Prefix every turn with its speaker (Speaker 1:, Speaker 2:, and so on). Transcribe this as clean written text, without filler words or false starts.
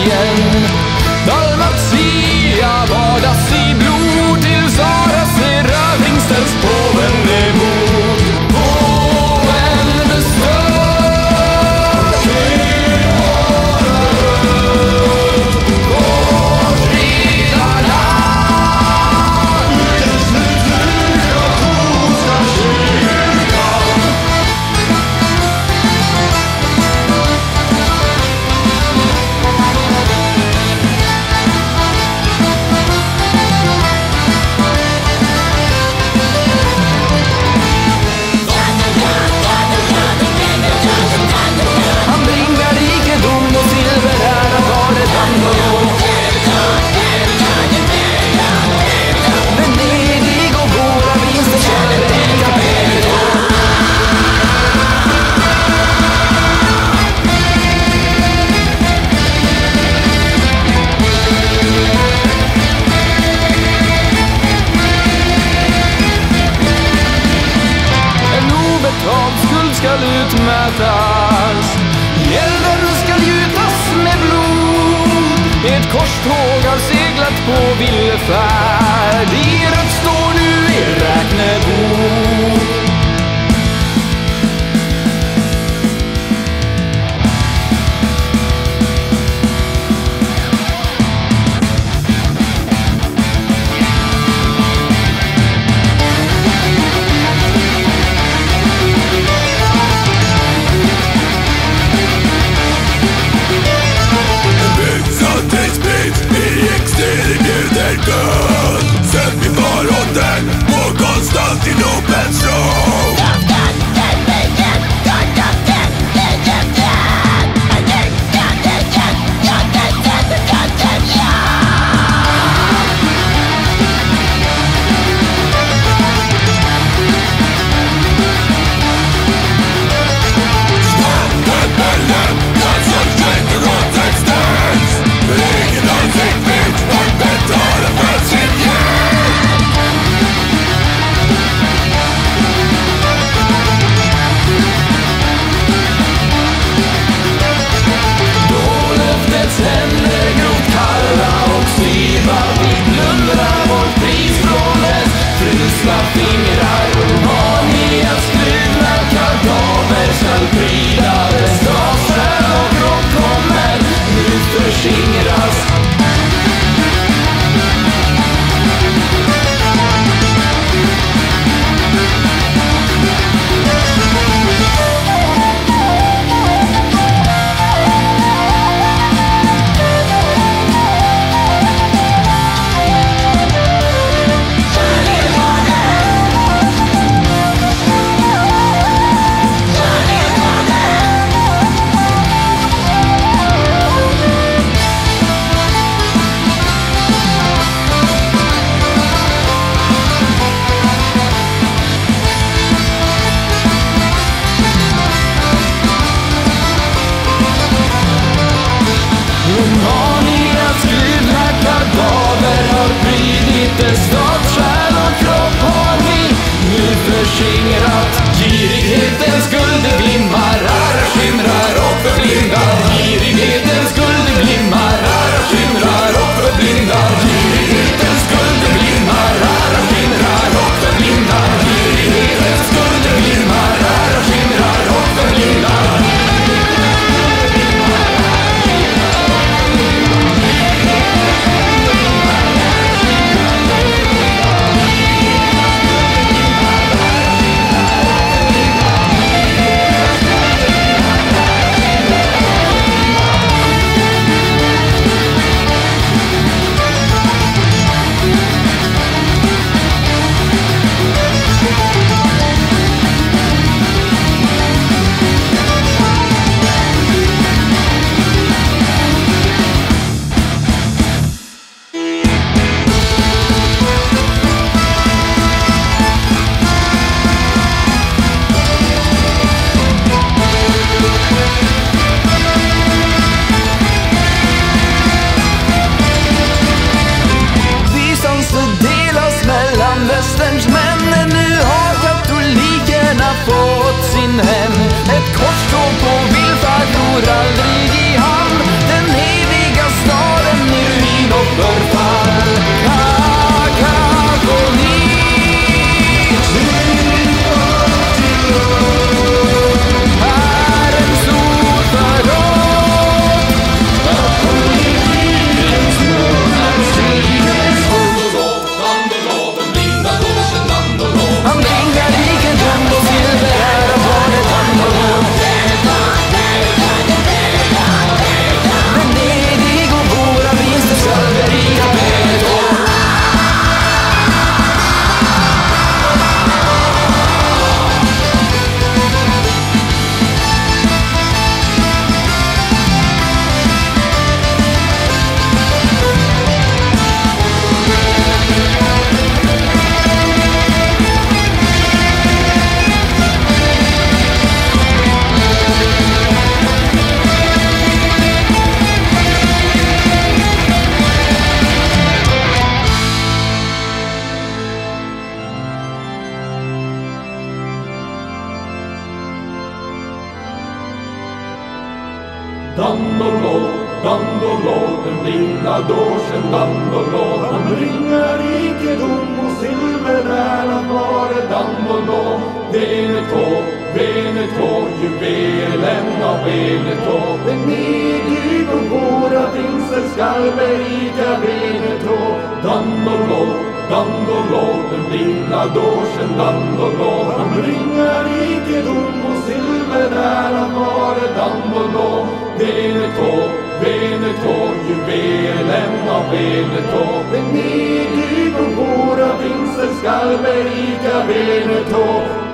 Speaker 1: igen. Dalmatia badas i blod till Saras rövning ställs påven emot. Påven bestör sin morgon. Vårt fria land dess liturg och katolska kyrkan. Han bringar rikedom och silver ära var det land och råd. Venedig och våra vinster kärlek kapello. En obetald skuld skall utmätas, gälden skall gjutas med blod. Ett korståg har seglat på villfärd, i rött står nu i räknebok.
Speaker 2: Sätt min barotten på Konstantinopels tron. Ståndepellen, den som skänker åt existens. Ingen ansikt vitt och betalar för sin hjälp.
Speaker 1: Då löftets händer grot kalla och styva, vi plundrar vårt pris från dess frusna fingrar. Romanias kluvna kadaver skall pryda dess dagar och kropp kommer nu förskingras. Romanias kluvna kadaver har prydit dess statskärl och kropp har vi nu förskingrat. Girighetens guldglimmar ära skimrar och förblindar. Girighetens guldglimmar ära skimrar och förblindar. Girighetens guldglimmar ära skimrar och förblindar. Girighetens guldglimmar ära skimrar och förblindar. Dandolo, Dandolo, den blinda dårsen Dandolo. Han bringar rikedom och silver där han var Dandolo. Veneto, juvelen av Veneto. Den nidlig och våra vinster skall berika Veneto. Dandolo, Dandolo, den blinda dårsen Dandolo. Han bringar rikedom och silver där han var Dandolo. Veneto, juvelen av Veneto. Den nidlig och våra vinster skall berika Veneto.